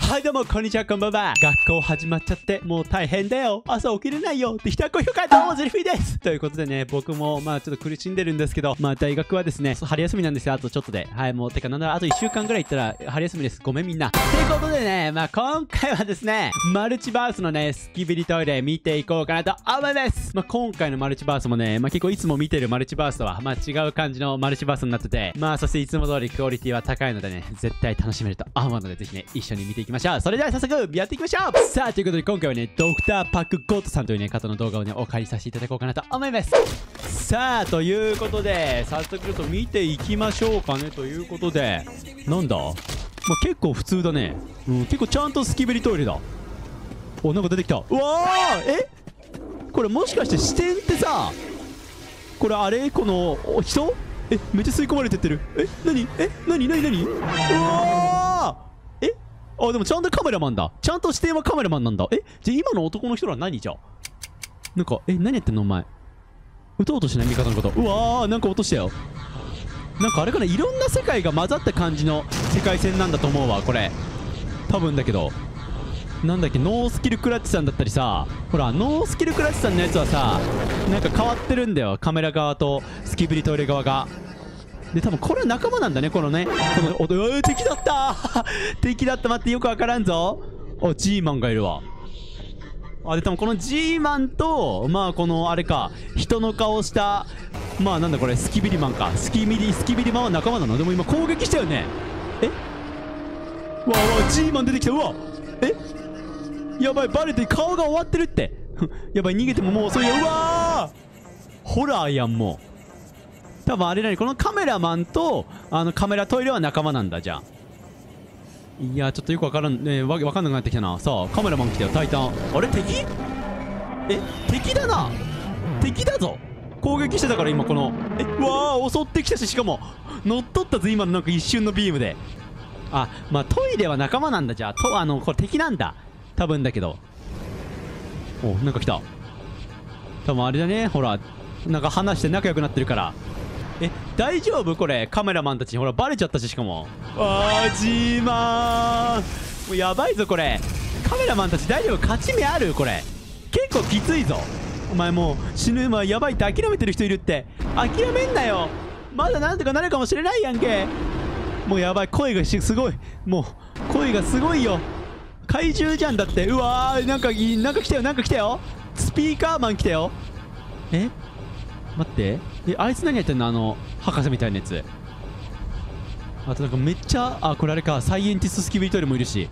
はいどうもこんにちは、こんばんは。学校始まっちゃってもう大変だよ、朝起きれないよって人は高評価、どうもゼルフィーです。ということでね、僕もちょっと苦しんでるんですけど、大学はですね春休みなんですよ。あとちょっとで、もうてかなんならあと1週間ぐらい行ったら春休みです。ごめんみんな。ということでね、今回はですねマルチバースのねスキビリトイレ見ていこうかなと思います。今回のマルチバースもね結構いつも見てるマルチバースとは違う感じのマルチバースになってて、そしていつも通りクオリティは高いのでね、絶対楽しめると思うので、ぜひね一緒に見ていきましょう。それでは早速やっていきましょう。さあということで今回はねドクターパックゴッドさんというね方の動画をねお借りさせていただこうかなと思います。さあということで早速ちょっと見ていきましょうかね。ということでなんだ、結構普通だね。結構ちゃんとスキビリトイレだ。お、なんか出てきた。うわー、これもしかして視点ってさ、これあれこの人めっちゃ吸い込まれてってる。何うわー、あ、でもちゃんとカメラマンだ。ちゃんと視点はカメラマンなんだ。じゃあ今の男の人ら何じゃ。なんか何やってんのお前。撃とうとしない味方のこと。うわー、なんか落としたよ。なんかあれかな、いろんな世界が混ざった感じの世界線なんだと思うわこれ。多分だけど、なんだっけ、ノースキルクラッチさんだったりさ、ほらノースキルクラッチさんのやつはさなんか変わってるんだよ、カメラ側とスキビリトイレ側が。で多分これは仲間なんだね、このね、この敵だった敵だった。待って、よくわからんぞ。G マンがいるわ。で多分この G マンとこのあれか、人の顔したなんだこれ、スキビリマンか。スキビリマンは仲間なの。でも今攻撃したよね。うわ G マン出てきた。うわやばい、バレて顔が終わってるってやばい、逃げてももう遅いよ。うわー、ホラーやん。もう多分あれなに、このカメラマンとカメラトイレは仲間なんだ。じゃあいやちょっとよくわからんね、わかんなくなってきたな。さあカメラマン来たよ、タイタン。あれ敵敵だな。敵だぞ。攻撃してたから今このうわー、襲ってきたし、しかも乗っ取ったぞ今のなんか一瞬のビームで。トイレは仲間なんだ。じゃあこれ敵なんだ多分だけど。なんか来た。多分あれだね、ほらなんか話して仲良くなってるから。大丈夫これ、カメラマンたちにほらバレちゃったし、しかもジーマーン、もうやばいぞこれ。カメラマンたち大丈夫、勝ち目あるこれ。結構きついぞお前。もう死ぬ、やばいって諦めてる人いるって。諦めんなよ、まだなんとかなるかもしれないやんけ。もうやばい、声がすごい、もう声がすごいよ。怪獣じゃんだって。うわー、なんか来たよ、なんか来たよ。スピーカーマン来たよ。待って、あいつ何やってんの、博士みたいなやつ。あとなんかめっちゃ、これあれか、サイエンティストスキビリトイレもいるし。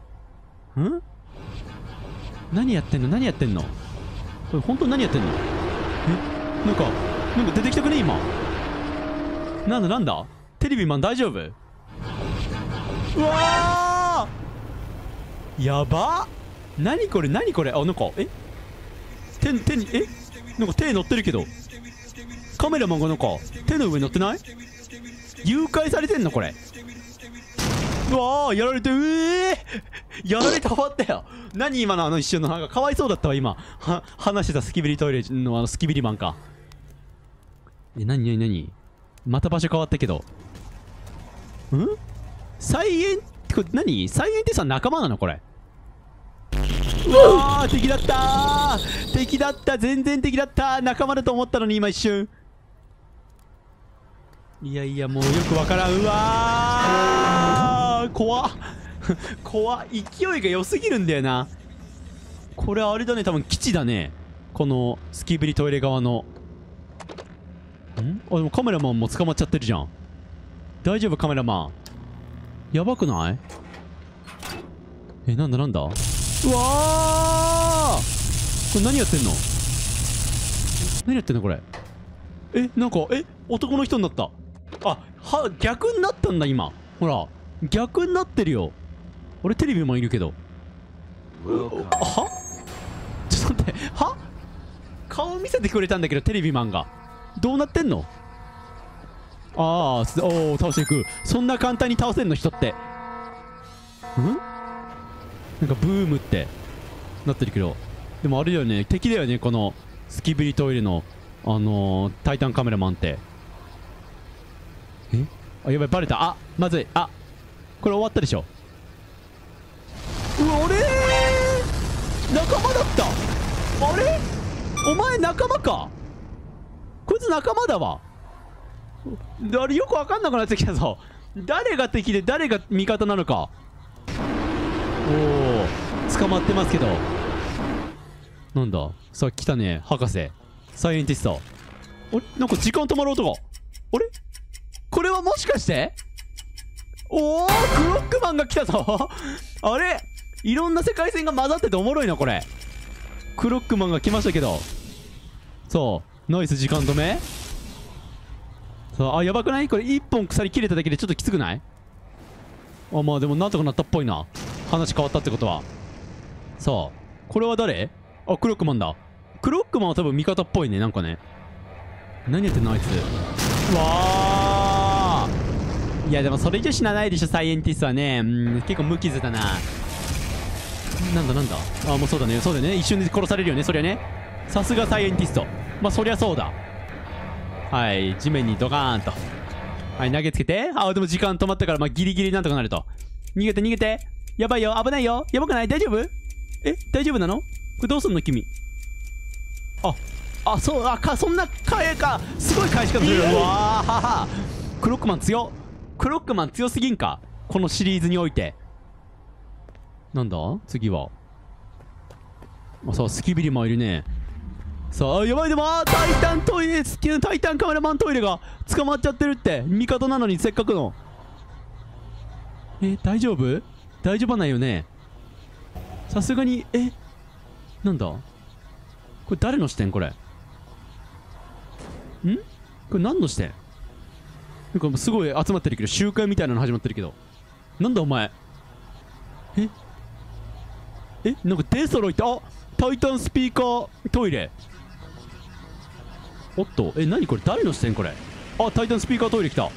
何やってんのこれ本当に何やってんの。なんか出てきたくね今。なんだテレビマン大丈夫。うわー、やば。何これなんか手になんか手乗ってるけど、カメラマンがなんか手の上乗ってない。誘拐されてんのこれ。うわー、やられて、やられて終わったよ。何今の一瞬のなんかかわいそうだったわ今。話してたスキビリトイレのスキビリマンか。何また場所変わったけど。サイエンティスは仲間なのこれ。うわー、敵だったー、敵だった、全然敵だった。仲間だと思ったのに今一瞬。いやもうよくわからん。うわー、怖っ怖っ、勢いが良すぎるんだよなこれ。あれだね、多分基地だね、このスキビリトイレ側の。でもカメラマンも捕まっちゃってるじゃん。大丈夫カメラマン。やばくない。なんだうわー、これ何やってんのこれ。なんか男の人になった。逆になったんだ今。ほら逆になってるよ。俺テレビマンいるけど。ちょっと待って、顔見せてくれたんだけどテレビマンがどうなってんの。倒していく。そんな簡単に倒せんの人って。なんかブームってなってるけど、でもあれだよね、敵だよねこのスキビリトイレのタイタンカメラマンって。やばい、バレた。まずい。これ終わったでしょ。 あれ仲間だった。あれお前仲間か。こいつ仲間だわ。あれよくわかんなくなってきたぞ。誰が敵で誰が味方なのか。おお、捕まってますけど。なんださあ来たね、博士サイエンティスト。あれなんか時間止まる音が。あれこれはもしかして、おおクロックマンが来たぞあれいろんな世界線が混ざってておもろいなこれ。クロックマンが来ましたけど、そうナイス時間止め。さあ、あ、やばくない？これ1本鎖切れただけでちょっときつくない？あ、まあでもなんとかなったっぽいな。話変わったってことは。さあこれは誰？あ、クロックマンだ。クロックマンは多分味方っぽいね。なんかね、何やってんのあいつ。わー、いやでもそれ以上死なないでしょサイエンティストはね。結構無傷だな。なんだなんだ。あ、もうそうだね、そうだよね、一瞬で殺されるよねそりゃね。さすがサイエンティスト。まあそりゃそうだ。はい、地面にドカーンと、はい、投げつけて。あ、でも時間止まったから、まあギリギリなんとかなると。逃げて逃げて。やばいよ、危ないよ。やばくない？大丈夫？大丈夫なの？これどうすんの君。あ、そう、そんな返か、すごい返し方する。うわーはは。クロックマン強っ。クロックマン強すぎんかこのシリーズにおいて。なんだ次は。さあスキビリもいるね。さあやばい。でもタイタントイレ、タイタンカメラマントイレが捕まっちゃってるって。味方なのにせっかくの。大丈夫？大丈夫はないよねさすがに。なんだこれ、誰の視点これ。これ何の視点？なんかすごい集まってるけど、集会みたいなの始まってるけど。なんだお前。なんかデストロイって、あ、タイタンスピーカートイレ。おっと、何これ、誰の視点これ。あ、タイタンスピーカートイレ来た。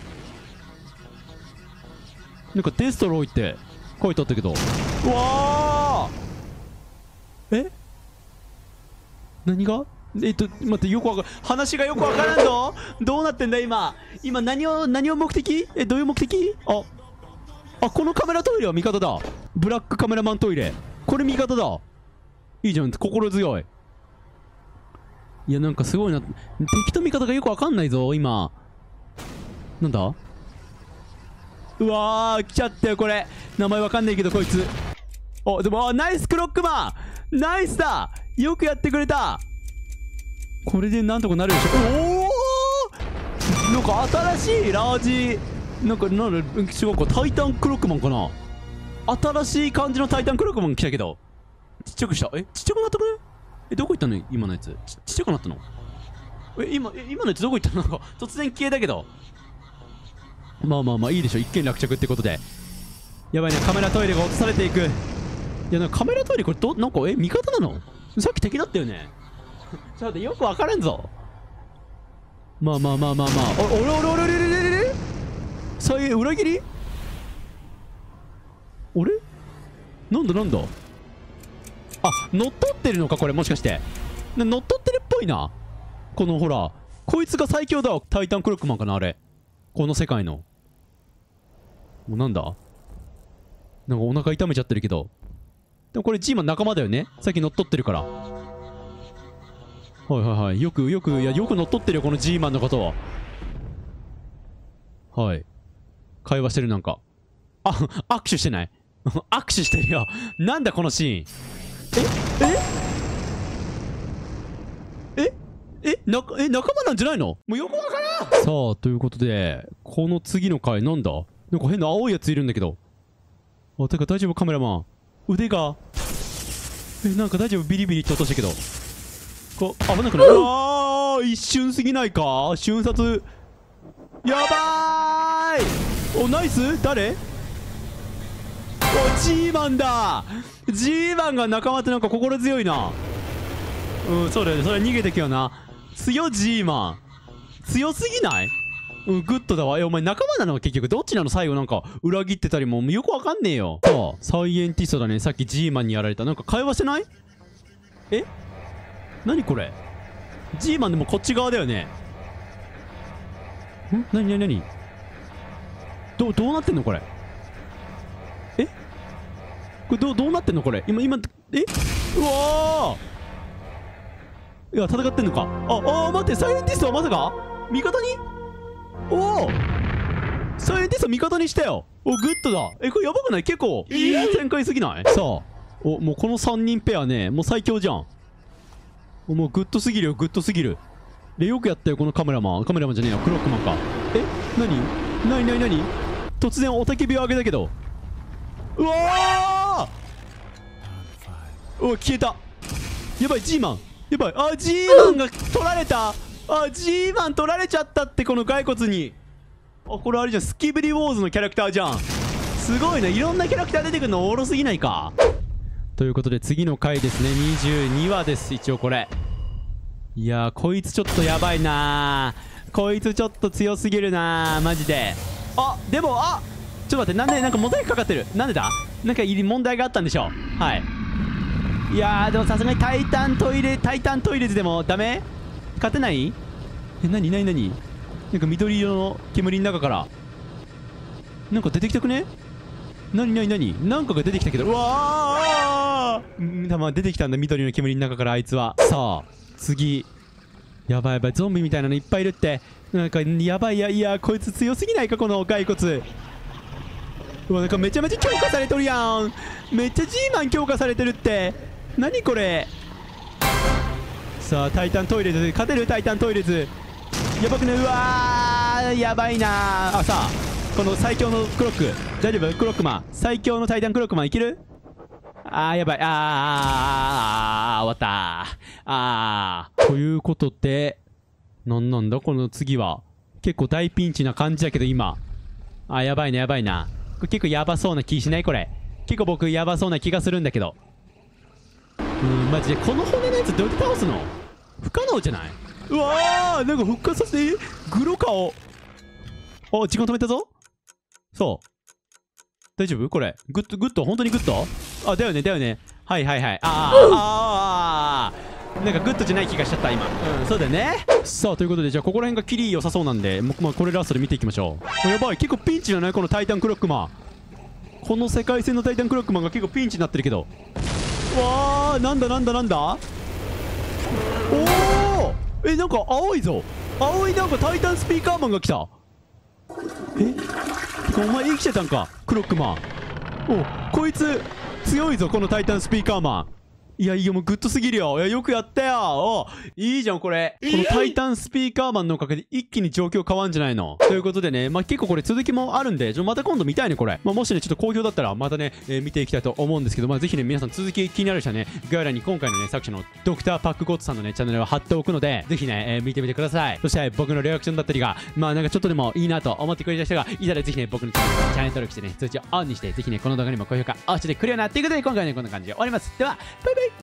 なんかデストロイって書いてあったけど。うわー、何が？待って、よくわかん、話がよくわからんぞ。どうなってんだ今何を目的？どういう目的？このカメラトイレは味方だ。ブラックカメラマントイレ、これ味方だ。いいじゃん、心強い。いやなんかすごいな。敵と味方がよくわかんないぞ今。なんだ？うわー来ちゃったよこれ。名前わかんないけどこいつ。でもナイスクロックマン、ナイスだ、よくやってくれた。これでなんとかなるでしょ。おお、なんか新しいラージ、なんか違うか、タイタンクロックマンかな。新しい感じのタイタンクロックマン来たけど、ちっちゃくした。ちっちゃくなったくない？どこ行ったの今のやつ。ちっちゃくなったの？今のやつどこ行ったの？なんか突然消えたけど。まあいいでしょ、一件落着ってことで。やばいね、カメラトイレが落とされていく。いやなんかカメラトイレこれなんか味方なの？さっき敵だったよね。ちょっと待って、よくわからんぞ。まあおれ再現裏切り？あれなんだ乗っ取ってるのかこれ、もしかして乗っ取ってるっぽいな。このほら、こいつが最強だわ。タイタンクロックマンかなあれ、この世界の。もうなんだ、なんかお腹痛めちゃってるけど。でもこれ G マン仲間だよね、さっき乗っ取ってるから。はい、よく乗っ取ってるよこの G マンのことは。はい、会話してる。なんか握手してない？握手してるよ。なんだこのシーン。仲間なんじゃないの？もうよくわからん。さあということで、この次の回なんだ、なんか変な青いやついるんだけど。てか大丈夫カメラマン、腕がなんか大丈夫？ビリビリって落としたけど、危なくない？うわー、一瞬すぎないか？瞬殺やばーい。ナイス。誰？G マンだ。 G マンが仲間ってなんか心強いな。そうだよね、それ逃げてけよな。G マン強すぎない？グッドだわ。お前仲間なのは結局どっちなの？最後なんか裏切ってたりもよくわかんねえよ。サイエンティストだね。さっき G マンにやられた。なんか会話してない？何これ？ G マンでもこっち側だよね。何どうなってんのこれ。 これどうなってんのこれ。今、うわー、いや、戦ってんのか。待って、サイエンティストはまさか味方に、おお、サイエンティスト味方にしたよ。グッドだ。これやばくない？結構展開すぎない？さあ、もうこの3人ペアね、もう最強じゃん。もうグッドすぎるよ、グッドすぎる。で、よくやったよ、このカメラマンじゃねえよ、クロックマンか。何突然雄たけびを上げたけど。うわー、消えた。やばい、G マンやばい。G マンが取られた。G マン取られちゃったって、この骸骨に。これあれじゃん、スキブリウォーズのキャラクターじゃん。すごいね、いろんなキャラクター出てくるのおもろすぎないか。ということで次の回ですね、22話です。一応これ、いやー、こいつちょっとやばいなー。こいつちょっと強すぎるなー、マジで。でもちょっと待って、なんかモザイクかかってる。なんでだ。なんか問題があったんでしょう。はい。いやー、でもさすがにタイタントイレズでもダメ？勝てない？何なんか緑色の煙の中からなんか出てきたくね？何なんかが出てきたけど、うわー、出てきたんだ、緑の煙の中からあいつは。さあ次、やばいゾンビみたいなのいっぱいいるって。なんかやばい。いやこいつ強すぎないか、この骸骨。うわ、なんかめちゃめちゃ強化されとるやん。めっちゃ G マン強化されてるって。何これ。さあタイタントイレズ勝てる？タイタントイレズやばくね？うわー、やばいなー。さあこの最強のクロック大丈夫？クロックマン最強のタイタンクロックマンいける？やばい。終わったー。ということで、なんだこの次は。結構大ピンチな感じだけど今。やばいな。これ結構やばそうな気しない？これ結構僕やばそうな気がするんだけど。マジでこの骨のやつどうやって倒すの？不可能じゃない？うわー、なんか復活させてグロ顔。時間止めたぞ。そう大丈夫？これグッド本当にグッド？だよね。はい。なんかグッドじゃない気がしちゃった今。そうだよね。さあということで、じゃあここら辺がキリ良さそうなんで、これラストで見ていきましょう。やばい、結構ピンチじゃない？このタイタンクロックマン。この世界線のタイタンクロックマンが結構ピンチになってるけど。わー、なんだ。おお、なんか青いぞ。なんかタイタンスピーカーマンが来た。お前生きてたんか、クロックマン。こいつ強いぞ、このタイタンスピーカーマン。いやもうグッドすぎるよ。よくやったよ。いいじゃんこれ。このタイタンスピーカーマンのおかげで一気に状況変わんじゃないの。ということでね、結構これ続きもあるんで、また今度見たいねこれ。もしねちょっと好評だったらまたね、見ていきたいと思うんですけど、ぜひね皆さん続き気になる人はね、概要欄に今回のね作者のドクターパックゴッドさんのねチャンネルを貼っておくので、ぜひね、見てみてください。そして僕のリアクションだったりがなんかちょっとでもいいなと思ってくれた人がいたら、ぜひね僕のチャンネル登録してね、通知をオンにして、ぜひねこの動画にも高評価押してくれよなっていうことで、今回はねこんな感じで終わります。ではバイバイ。